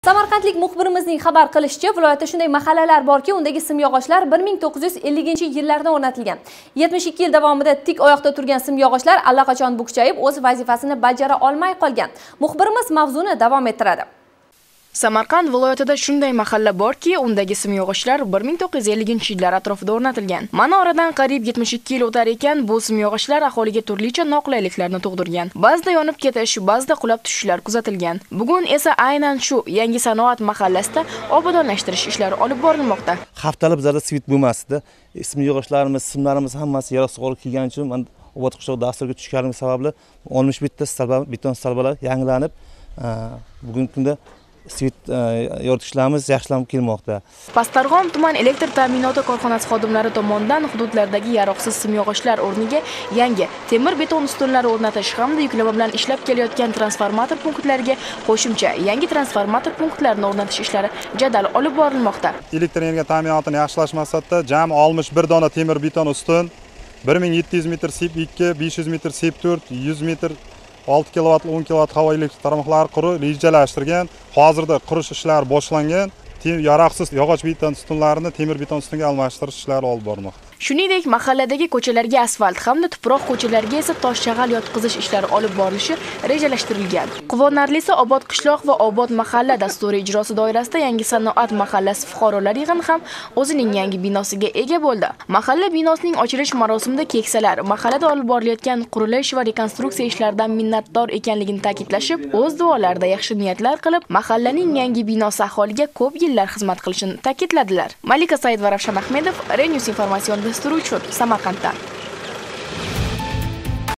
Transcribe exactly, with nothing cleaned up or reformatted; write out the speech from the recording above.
Samarqandlik muxbirimizning xabar qilishicha, viloyatda shunday mahallalar borki, undagi simyog'ochlar bir ming to'qqiz yuz ellinchi yillarda o'rnatilgan. yetmish ikki yil davomida tik oyoqda turgan simyog'ochlar allaqachon bukchayib, o'z vazifasini bajara olmay qolgan. Muxbirimiz mavzuni davom ettiradi. Samarqand viloyatida shunday mahalla borki, undagi simyog'ochlar bir ming to'qqiz yuz ellinchi yillar atrofida o'rnatilgan. Mana oradan qariyb yetmish ikki yil o'tar ekan, bu simyog'ochlar aholiga turlicha noqulayliklarni tug'dirgan. Ba'zida yonib ketish, ba'zida qulab tushishlar kuzatilgan. Bugun esa aynan shu Yangi sanoat mahallasida obodonlashtirish ishlari olib borilmoqda. Haftalab bizlarda svit bo'lmasdi. Simyog'ochlarimiz, simlarimiz hammasi yaroqsiz qolib kelgani uchun men obod qishloq dasturga tushganim sababli oltmish bitta salba, beton salbalar yangilanib, bugungi kunda svit yoritishlarimiz yaxshilanib kelmoqda. Pastdarg'om tuman elektr ta'minoti korxonasi xodimlari tomonidan hududlardagi yaroqsiz simyog'ochlar o'rniga yangi temir beton ustunlari o'rnatish hamda yuklama bilan ishlab kelayotgan transformator punktlariga qo'shimcha yangi transformator punktlarini o'rnatish ishlari jadal olib borilmoqda. Elektr energiya ta'minotini yaxshilash maqsadida jami oltmish bir dona temir beton ustun, bir ming yetti yuz metr sep ikki, besh yuz metr sep to'rt, yuz metr olti kilovatli o'n kilovatt havo elektr tarmoqlari qurish rejalashtirgan. Hozirda qurish ishlari boshlangan. Yaroqsiz yog'och beton ustunlarini temir beton ustunga almashtirish ishlari olib borilmoqda. Shuningdek, mahalladagi ko'chalarga asfalt hamda tuproq ko'chalarga esa tosh-chag'al yotqizish ishlari olib borilishi rejalashtirilgan. Quvonarlisi, Obod qishloq va Obod mahalla dasturi ijrosi doirasida Yangi sanoat mahallasi fuqarolar yig'ini ham o'zining yangi binosiga ega bo'ldi. Mahalla binosining ochilish marosimida keksalar mahallada olib borilayotgan qurilish va rekonstruksiya ishlaridan minnatdor ekanligini ta'kidlashib, o'z duolarida yaxshi niyatlar qilib, mahallaning yangi binosi aholiga ko'p yillar xizmat qilishini ta'kidladilar. Malika Saidova, Ravshan Ahmedov, ReNews informatsion dasturi uchun Samarqanddan.